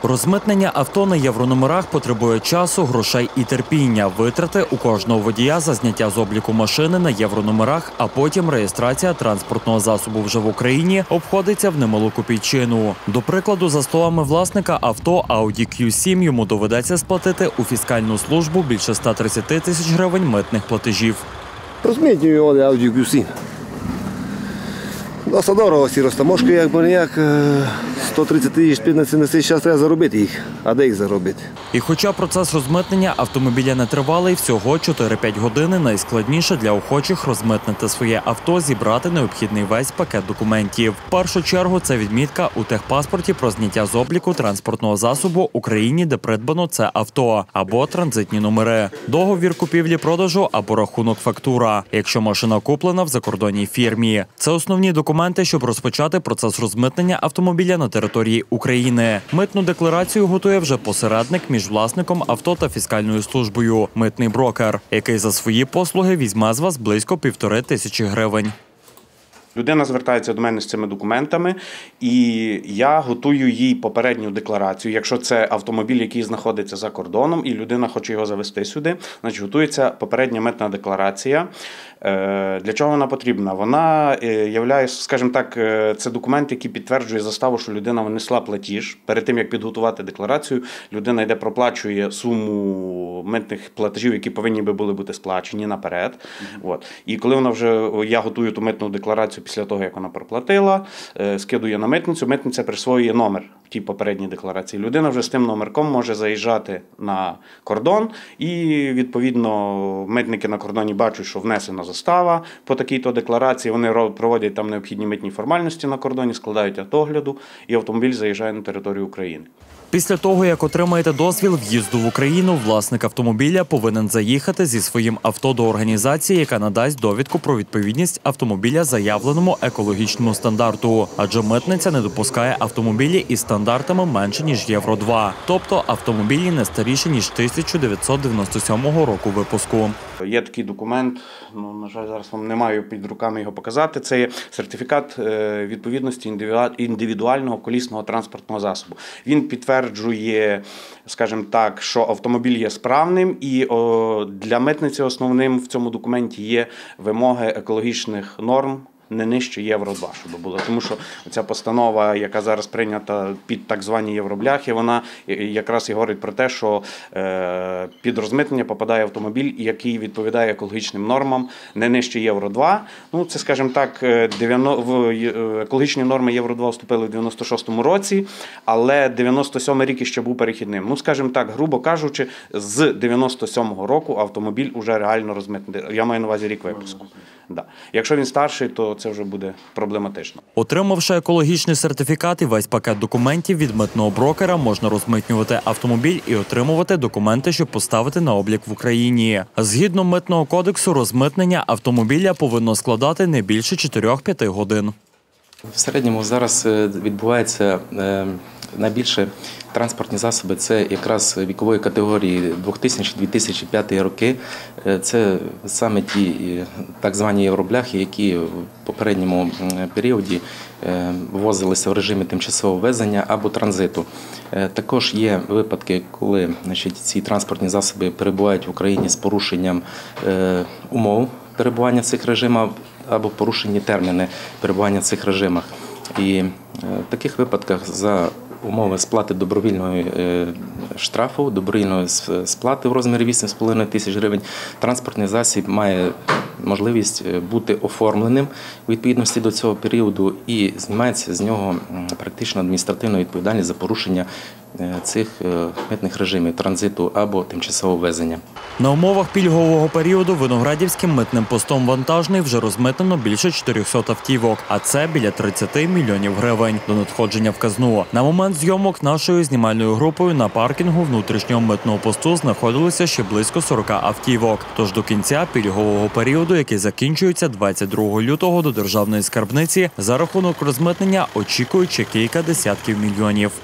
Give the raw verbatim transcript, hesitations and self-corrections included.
Розмитнення авто на єврономерах потребує часу, грошей і терпіння. Витрати у кожного водія за зняття з обліку машини на єврономерах, а потім реєстрація транспортного засобу вже в Україні обходиться в немалу копійчину. До прикладу, за словами власника авто Audi кью сім, йому доведеться сплатити у фіскальну службу більше ста тридцяти тисяч гривень митних платежів. Розмитнюю Audi кью сім. Досить дорого ці розтаможки, якби ніяк, сто тридцять тисяч на цей час треба заробити їх, а де їх заробити? І хоча процес розмитнення автомобіля не тривалий, всього чотири-п'ять години, найскладніше для охочих розмитнити своє авто, зібрати необхідний весь пакет документів. В першу чергу це відмітка у техпаспорті про зняття з обліку транспортного засобу Україні, де придбано це авто, або транзитні номери, договір купівлі-продажу або рахунок-фактура, якщо машина куплена в закордонній фірмі. Це основні документи, щоб розпочати процес розмитнення автомобіля на території України. Митну декларацію готує вже посередник між власником авто та фіскальною службою – митний брокер, який за свої послуги візьме з вас близько півтори тисячі гривень. Людина звертається до мене з цими документами, і я готую їй попередню декларацію. Якщо це автомобіль, який знаходиться за кордоном, і людина хоче його завести сюди, значить готується попередня митна декларація. Для чого вона потрібна? Вона є, скажімо так, це документ, який підтверджує заставу, що людина внесла платіж. Перед тим, як підготувати декларацію, людина йде, проплачує суму митних платежів, які повинні би були бути сплачені наперед. Mm-hmm. От. І коли вона вже, я готую ту митну декларацію після того, як вона проплатила, скидує на митницю, митниця присвоює номер в тій попередній декларації. Людина вже з тим номерком може заїжджати на кордон, і, відповідно, митники на кордоні бачать, що внесена застава по такій-то декларації, вони проводять там необхідні митні формальності на кордоні, складають автогляду, і автомобіль заїжджає на територію України. Після того, як отримаєте дозвіл в'їзду в Україну, власник автомобіля повинен заїхати зі своїм авто до організації, яка надасть довідку про відповідність автомобіля заявленому екологічному стандарту. Адже митниця не допускає автомобілі із стандартами менше, ніж Євро два. Тобто автомобілі не старіші, ніж тисяча дев'ятсот дев'яносто сьомого року випуску. Є такий документ, ну, на жаль, зараз вам не маю під руками його показати. Це є сертифікат відповідності індивідуального колісного транспортного засобу. Він підтверджує, скажімо так, що автомобіль є справним, і о, для митниці основним в цьому документі є вимоги екологічних норм не нижче Євро два, щоб було. Тому що ця постанова, яка зараз прийнята під так звані євробляхи, вона якраз і говорить про те, що е, під розмитнення попадає автомобіль, який відповідає екологічним нормам не нижче Євро два. Ну, це, скажімо так, екологічні норми Євро два вступили в дев'яносто шостому році, але дев'яносто сьомий рік ще був перехідним. Ну, скажімо так, грубо кажучи, з дев'яносто сьомого року автомобіль уже реально розмитнений. Я маю на увазі рік випуску. Да. Якщо він старший, то це вже буде проблематично. Отримавши екологічний сертифікат і весь пакет документів від митного брокера, можна розмитнювати автомобіль і отримувати документи, щоб поставити на облік в Україні. Згідно митного кодексу, розмитнення автомобіля повинно складати не більше чотирьох-п'яти годин. В середньому зараз відбувається найбільше транспортні засоби, це якраз вікової категорії дві тисячі - дві тисячі п'ятий роки. Це саме ті так звані євробляхи, які в попередньому періоді ввозилися в режимі тимчасового ввезення або транзиту. Також є випадки, коли, значить, ці транспортні засоби перебувають в Україні з порушенням умов перебування в цих режимах або порушені терміни перебування в цих режимах. І в таких випадках за умови сплати добровільного штрафу, добровільної сплати в розмірі вісім з половиною тисяч гривень, транспортний засіб має можливість бути оформленим у відповідності до цього періоду і знімається з нього практично адміністративна відповідальність за порушення цих митних режимів транзиту або тимчасового ввезення. На умовах пільгового періоду Виноградівським митним постом «Вантажний» вже розмитнено більше чотирьохсот автівок, а це біля тридцяти мільйонів гривень до надходження в казну. На момент зйомок нашою знімальною групою на паркінгу внутрішнього митного посту знаходилося ще близько сорока автівок. Тож до кінця пільгового періоду, який закінчується двадцять другого лютого, до державної скарбниці за рахунок розмитнення очікують ще кілька десятків мільйонів.